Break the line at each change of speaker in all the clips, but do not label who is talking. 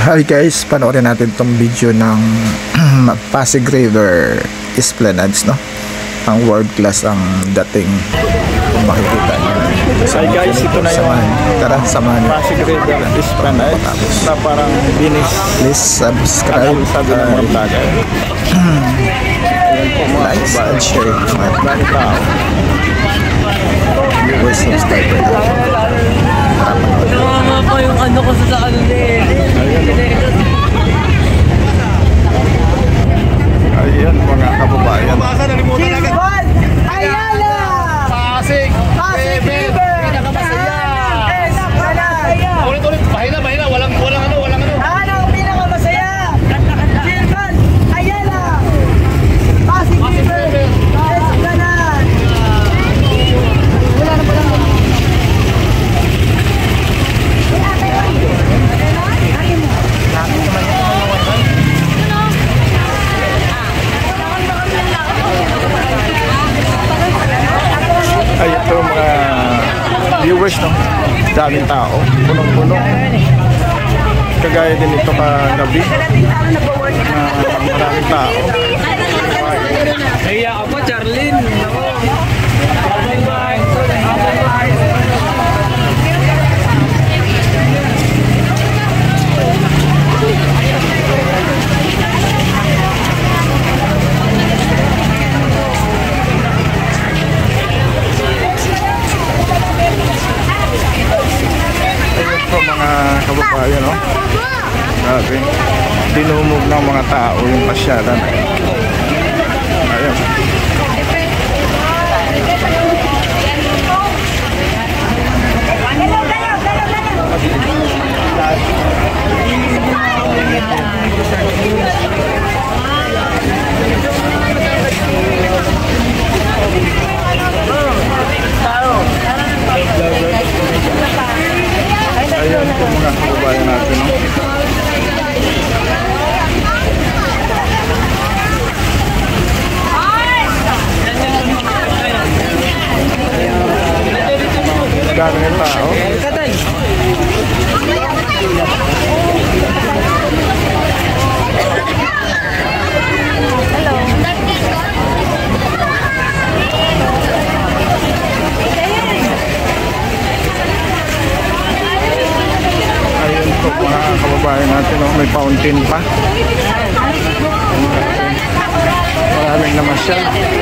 Hi guys, panoorin natin tong video ng Pasig River Esplanades, no? Ang world class ang dating, kung makikita nyo.
Hi guys, ito na yung
tara, samahan nyo.
Pasig River Esplanades na parang binis.
Please subscribe,
sabi ng mga vlogger.
like and share.
Maraming tao.
Viewers, subscriber na. Tara, panoorin.
Tama pa yung ano ko sa ano
Ayan mga kababayan.
Silvan Ayala!
Pasig
River! Pinakamasaya!
Ulit-ulit, mahina, walang ano.
Ano ang pinakamasaya? Silvan Ayala! Pasig River! Esplanades! Wala na pala.
Ay, ito mga viewers, no? Daming tao, punong-puno. Kagaya din ito kagabi. Maraming tao.
Kaya ako, Charlene.
Mga kababayan, no? Grabe. Dinumog ng mga tao yung pasyalan. Ayan. Ayan po mga kababayan natin, no? Dami ng tao. Ayun po mga kababayan natin, no? May fountain pa. Maraming naman siya.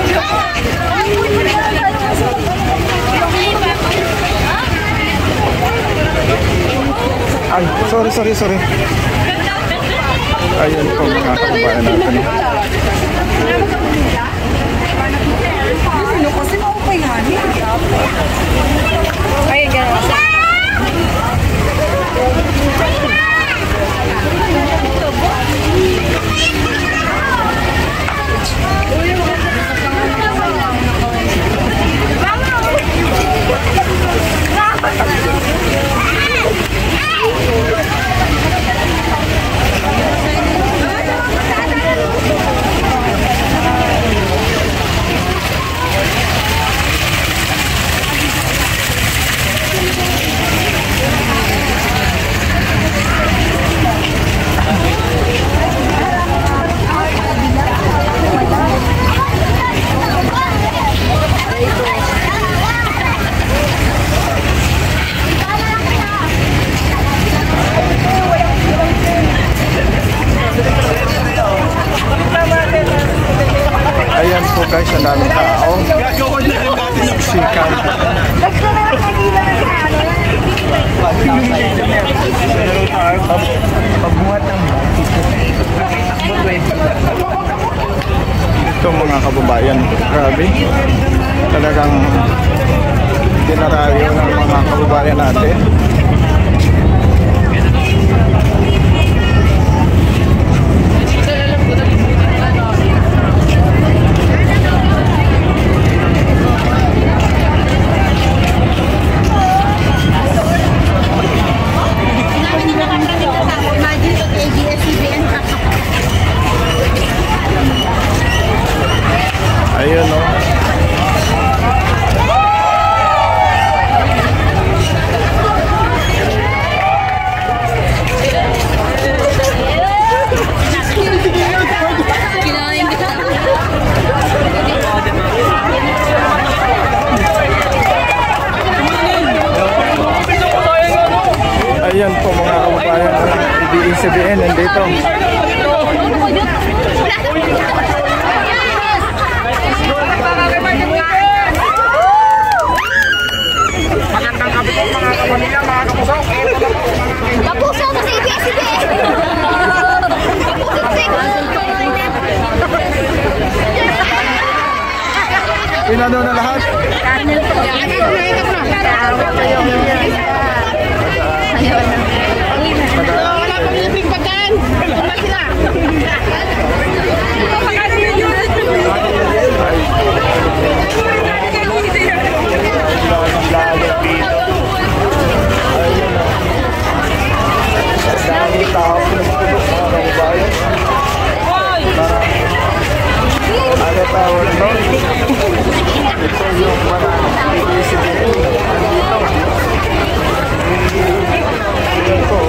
Ay, sorry. Ayun po mga kababayan natin.
Ay, gano'n.
Ayan po guys, ang daming tao. Sikat. Ito mga kababayan, grabe. Talagang dinarayo ng mga kababayan natin. Ayun, no? kababayan, ABS-CBN nandito. Magandang gabi po mga kapamilya, mga kapusok.
Kapuso ko sa ABS-CBN!
Pinano na lahat?
Wala pang libreng pagkain. Wala sila.
Dami tao pinagpulok mga kababayan. Ano tawag no? Ito yung mga ABS-CBN nandito. Ayan po.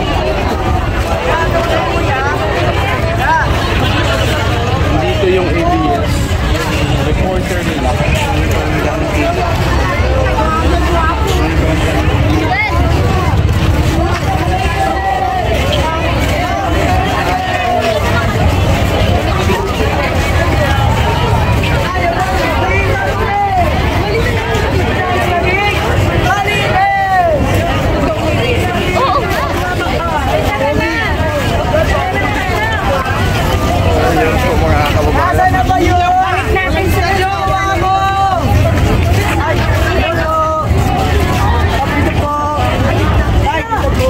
Dito yung ABS. Reporter nila. Ayan po mga kababayan.
Nasaan na ba yun? Sa jowa mo! Ay, ano? Kapito po. Ay, ito po.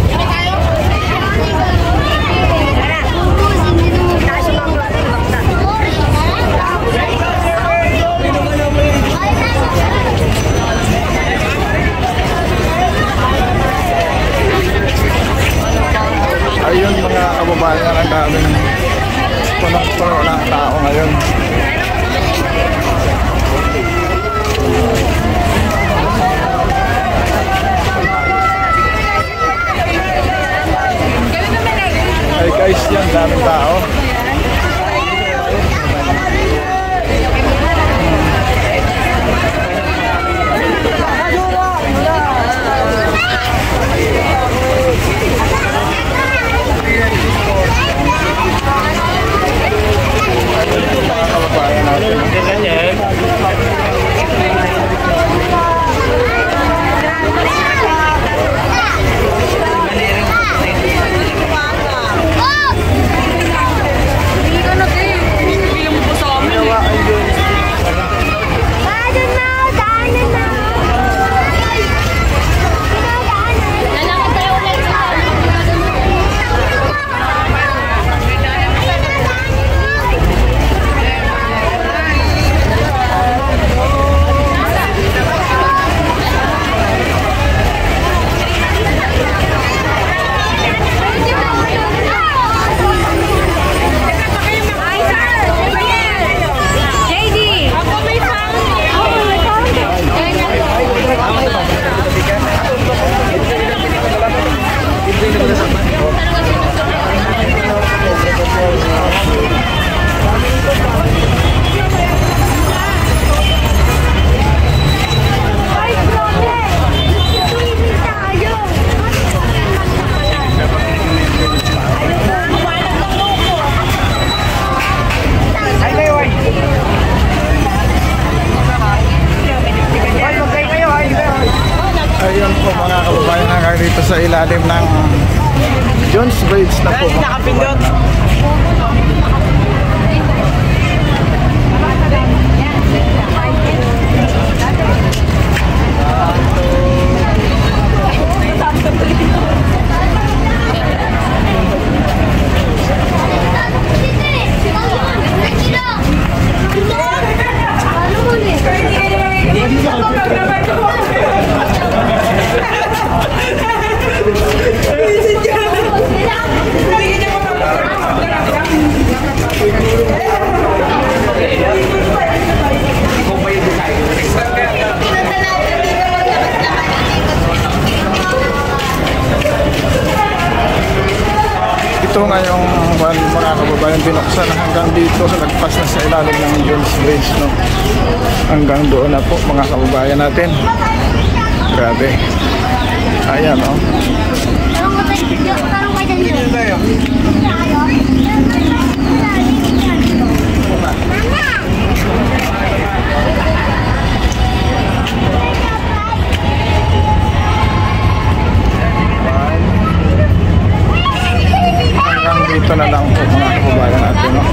Ayun mga kababayan, ang daming punong-puno ng tao ngayon. Ay guys, yan daming tao. Mga kababayan natin. Ayun po mga kababayan, hanggang dito sa ilalim ng Jones Bridge na po. Nakapindot. Ito nga yung mga kababayan binuksan hanggang dito sa nagpas na sa ilalim ng Jones Bridge, no? Hanggang doon na po mga kababayan natin. Grabe. Ayan, oh. Hanggang dito na lang po mga kababayan natin, no?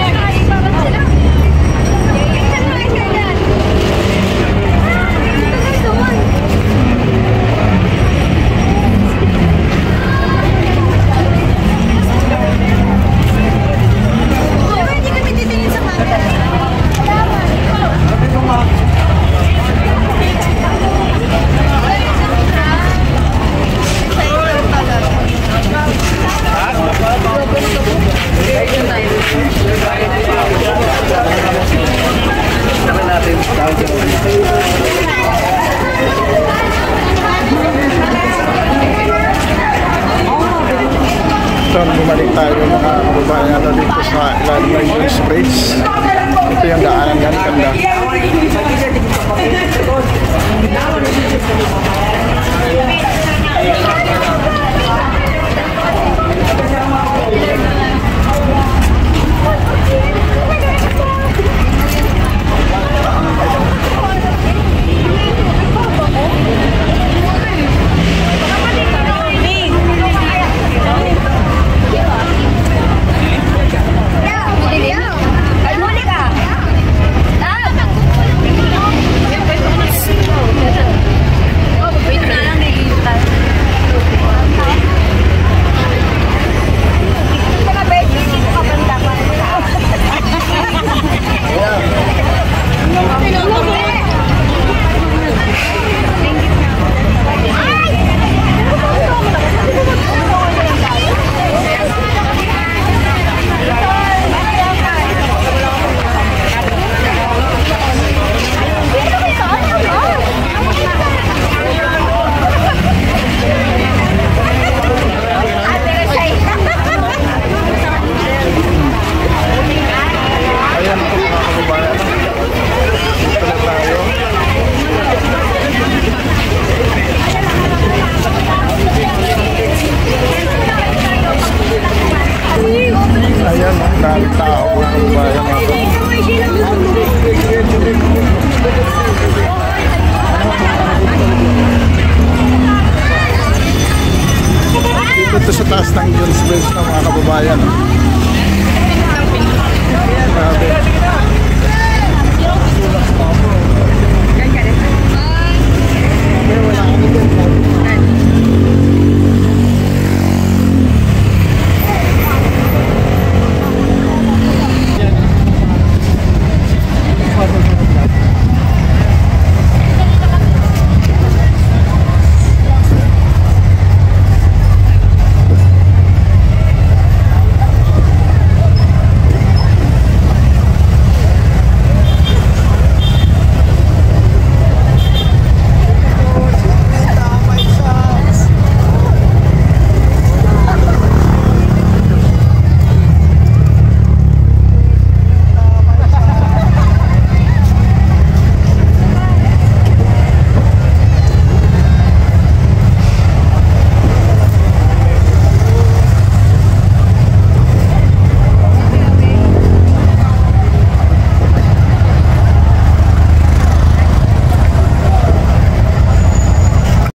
So, bumalik tayo mga kababayan natin dito sa ilalim ng Jones Bridge. Ito yung daanan yan, ganda. Ayan, daming tao mga kababayan natin. Dito sa taas ng Jones Bridge ng mga kababayan. Grabe.